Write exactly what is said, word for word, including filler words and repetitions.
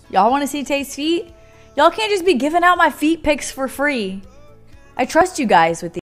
Y'all want to see Tay's feet? Y'all can't just be giving out my feet pics for free. I trust you guys with these.